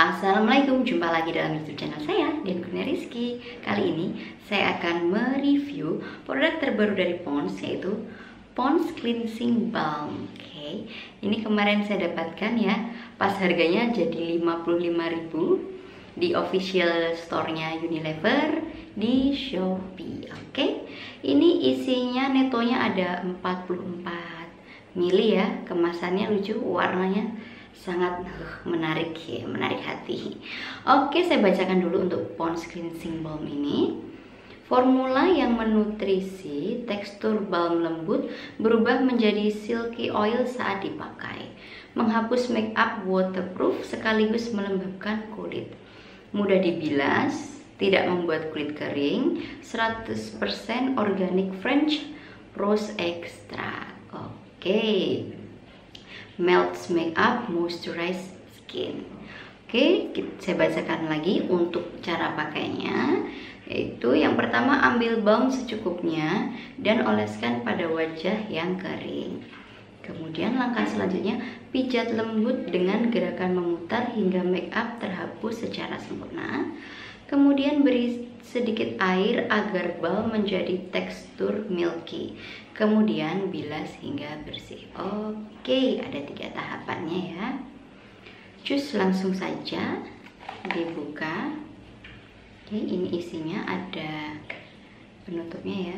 Assalamualaikum, jumpa lagi dalam YouTube channel saya, Dian Kurnia Rizky. Kali ini saya akan mereview produk terbaru dari Pond's, yaitu Pond's Cleansing Balm. Oke, ini kemarin saya dapatkan ya, pas harganya jadi 55.000 di official store-nya Unilever di Shopee. Oke, ini isinya netonya ada 44 ml ya, kemasannya lucu, warnanya sangat menarik ya, menarik hati. Oke, saya bacakan dulu untuk Pond's Cleansing Balm ini. Formula yang menutrisi, tekstur balm lembut berubah menjadi silky oil saat dipakai. Menghapus make up waterproof sekaligus melembabkan kulit. Mudah dibilas, tidak membuat kulit kering, 100% organic French rose extract. Oke. Melts makeup, moisturize skin. Oke, saya bacakan lagi untuk cara pakainya. Yaitu yang pertama, ambil balm secukupnya dan oleskan pada wajah yang kering. Kemudian langkah selanjutnya, pijat lembut dengan gerakan memutar hingga makeup terhapus secara sempurna. Kemudian beri sedikit air agar balm menjadi tekstur milky. Kemudian bilas hingga bersih. Oke, ada 3 tahapannya ya. Cus, langsung saja dibuka. Oke, ini isinya, ada penutupnya ya.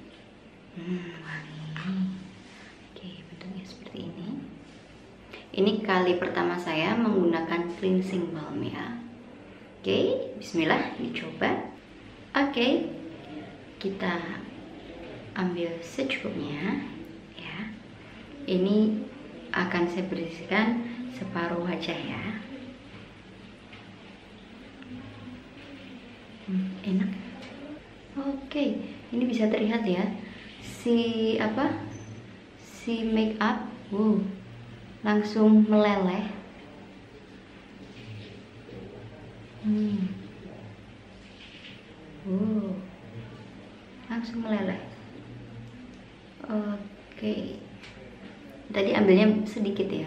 Wangi. Oke, bentuknya seperti ini. Ini kali pertama saya menggunakan cleansing balm ya. Oke, bismillah, dicoba. Oke, kita ambil secukupnya ya. Ini akan saya bersihkan separuh wajah ya. Enak. Oke, ini bisa terlihat ya, si make up langsung meleleh. Langsung meleleh. Oke, tadi ambilnya sedikit ya.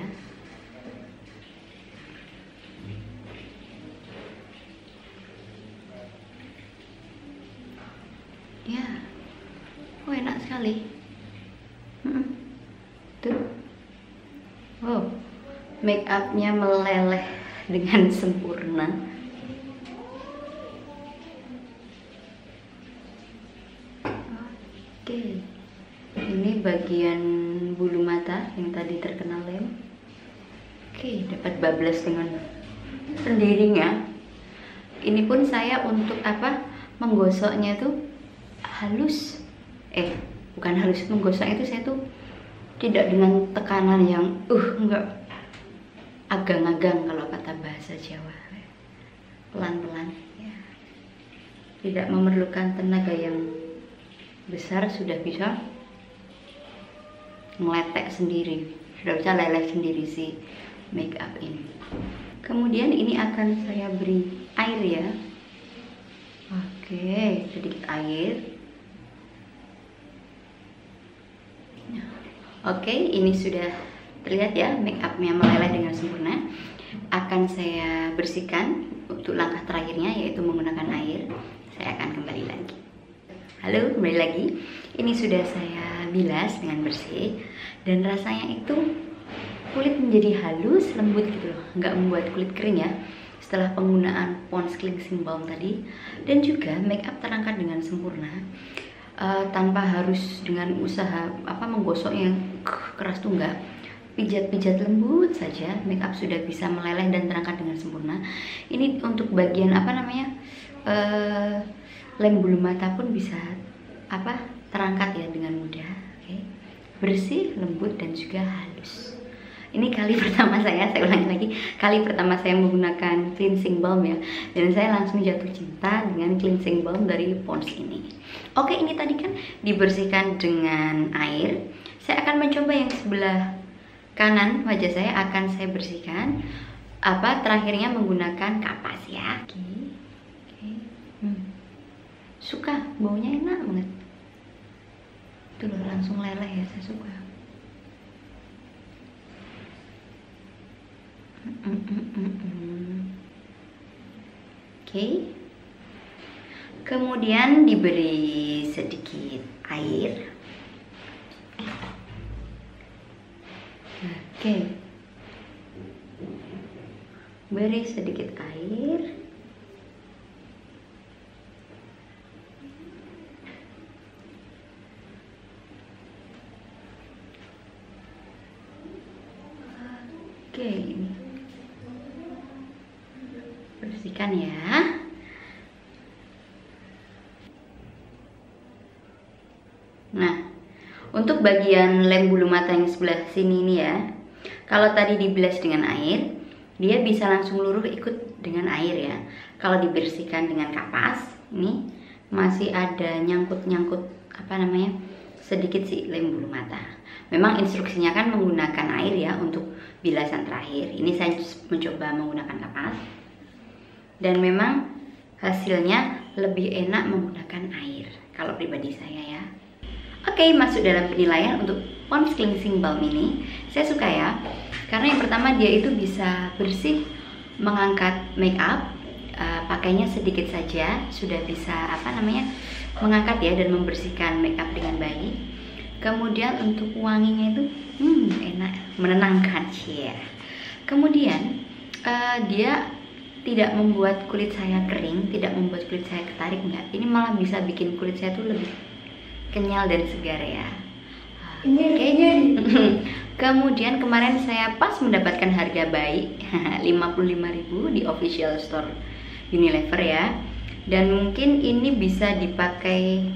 Ya, enak sekali. Tuh, make upnya meleleh dengan sempurna. Oke, ini bagian bulu mata yang tadi terkena lem. Oke, dapat bablas dengan sendirinya. Ini pun saya untuk menggosoknya tuh halus. Bukan halus, menggosoknya itu saya tuh tidak dengan tekanan yang enggak, agang-agang kalau kata bahasa Jawa. Pelan-pelan ya. Tidak memerlukan tenaga yang besar, sudah bisa ngeletek sendiri, sudah bisa leleh sendiri si make up ini. Kemudian ini akan saya beri air ya. Oke, sedikit air. Oke, ini sudah terlihat ya, make upnya meleleh dengan sempurna. Akan saya bersihkan untuk langkah terakhirnya, yaitu menggunakan air. Saya akan kembali lagi. Halo, kembali lagi. Ini sudah saya bilas dengan bersih, dan rasanya itu kulit menjadi halus, lembut gitu loh, nggak membuat kulit kering ya setelah penggunaan Pond's Cleansing Balm tadi. Dan juga make up terangkat dengan sempurna, tanpa harus dengan usaha menggosok yang keras tuh enggak. Pijat-pijat lembut saja, make up sudah bisa meleleh dan terangkat dengan sempurna. Ini untuk bagian lem bulu mata pun bisa terangkat ya dengan mudah. Oke. Bersih, lembut, dan juga halus. Ini kali pertama saya ulangi lagi, kali pertama saya menggunakan cleansing balm ya, dan saya langsung jatuh cinta dengan cleansing balm dari Pond's ini. Oke, ini tadi kan dibersihkan dengan air. Saya akan mencoba yang sebelah kanan wajah saya, akan saya bersihkan terakhirnya menggunakan kapas ya. Oke. Suka, baunya enak banget. Tuh loh, langsung leleh ya, saya suka. Oke. Kemudian diberi sedikit air. Oke. Beri sedikit air. Oke, ini bersihkan ya. Nah, untuk bagian lem bulu mata yang sebelah sini nih ya, kalau tadi dibilas dengan air, dia bisa langsung luruh ikut dengan air ya. Kalau dibersihkan dengan kapas, ini masih ada nyangkut-nyangkut sedikit sih lem bulu mata. Memang instruksinya kan menggunakan air ya untuk bilasan terakhir. Ini saya mencoba menggunakan kapas, dan memang hasilnya lebih enak menggunakan air kalau pribadi saya ya. Oke, masuk dalam penilaian untuk Pond's Cleansing Balm ini. Saya suka ya, karena yang pertama dia itu bisa bersih, mengangkat make up. Pakainya sedikit saja sudah bisa mengangkat ya dan membersihkan make up dengan baik. Kemudian untuk wanginya itu enak, menenangkan ya. Kemudian dia tidak membuat kulit saya kering, tidak membuat kulit saya ketarik, enggak. Ini malah bisa bikin kulit saya tuh lebih kenyal dan segar ya. Oke. Kemudian kemarin saya pas mendapatkan harga baik 55.000 di official store Unilever ya. Dan mungkin ini bisa dipakai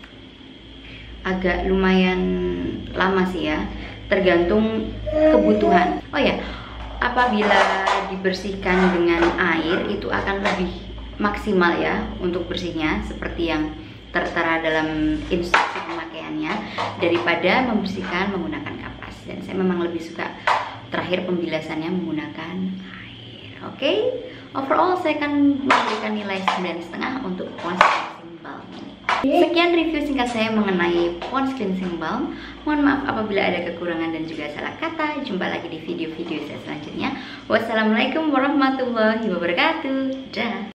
agak lumayan lama sih ya, tergantung kebutuhan. Oh ya, apabila dibersihkan dengan air itu akan lebih maksimal ya untuk bersihnya, seperti yang tertera dalam instruksi pemakaiannya, daripada membersihkan menggunakan kapas. Dan saya memang lebih suka terakhir pembilasannya menggunakan air. Oke, overall saya akan memberikan nilai 9,5 untuk Pond's Cleansing Balm ini. Sekian review singkat saya mengenai Pond's Cleansing Balm. Mohon maaf apabila ada kekurangan dan juga salah kata. Jumpa lagi di video-video saya selanjutnya. Wassalamualaikum warahmatullahi wabarakatuh. Dah.